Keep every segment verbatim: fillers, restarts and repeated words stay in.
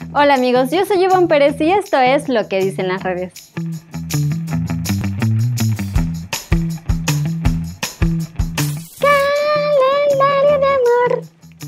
Hola amigos, yo soy Ivonne Pérez y esto es Lo que dicen las redes. Calendario de amor,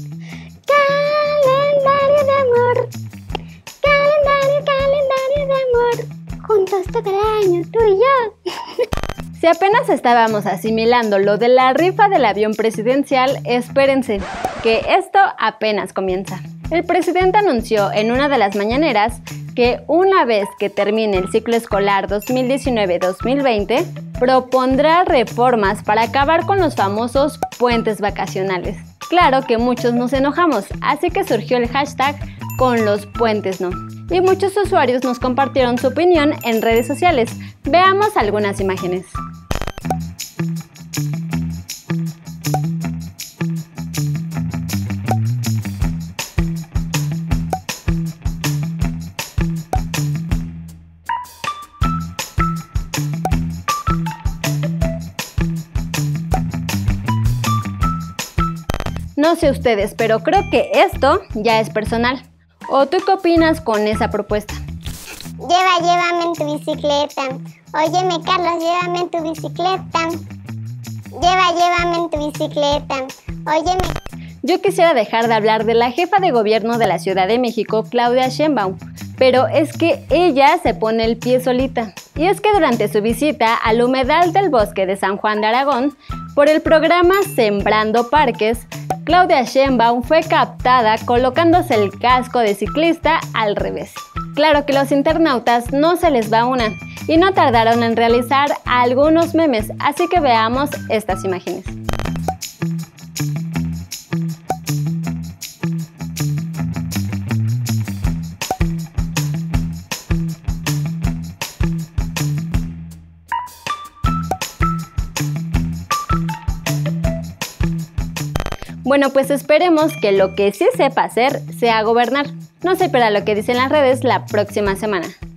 calendario de amor, calendario, calendario de amor, juntos todo el año, tú y yo. Si apenas estábamos asimilando lo de la rifa del avión presidencial, espérense, que esto apenas comienza. El presidente anunció en una de las mañaneras que una vez que termine el ciclo escolar dos mil diecinueve dos mil veinte, propondrá reformas para acabar con los famosos puentes vacacionales. Claro que muchos nos enojamos, así que surgió el hashtag con los puentes no. Y muchos usuarios nos compartieron su opinión en redes sociales. Veamos algunas imágenes. No sé ustedes, pero creo que esto ya es personal. ¿O tú qué opinas con esa propuesta? Lleva, llévame en tu bicicleta. Óyeme, Carlos, llévame en tu bicicleta. Lleva, llévame en tu bicicleta. Óyeme. Yo quisiera dejar de hablar de la jefa de gobierno de la Ciudad de México, Claudia Sheinbaum, pero es que ella se pone el pie solita. Y es que durante su visita al humedal del bosque de San Juan de Aragón, por el programa Sembrando Parques, Claudia Sheinbaum fue captada colocándose el casco de ciclista al revés. Claro que los internautas no se les va una y no tardaron en realizar algunos memes, así que veamos estas imágenes. Bueno, pues esperemos que lo que sí sepa hacer sea gobernar. No se pierda Lo que dicen las redes la próxima semana.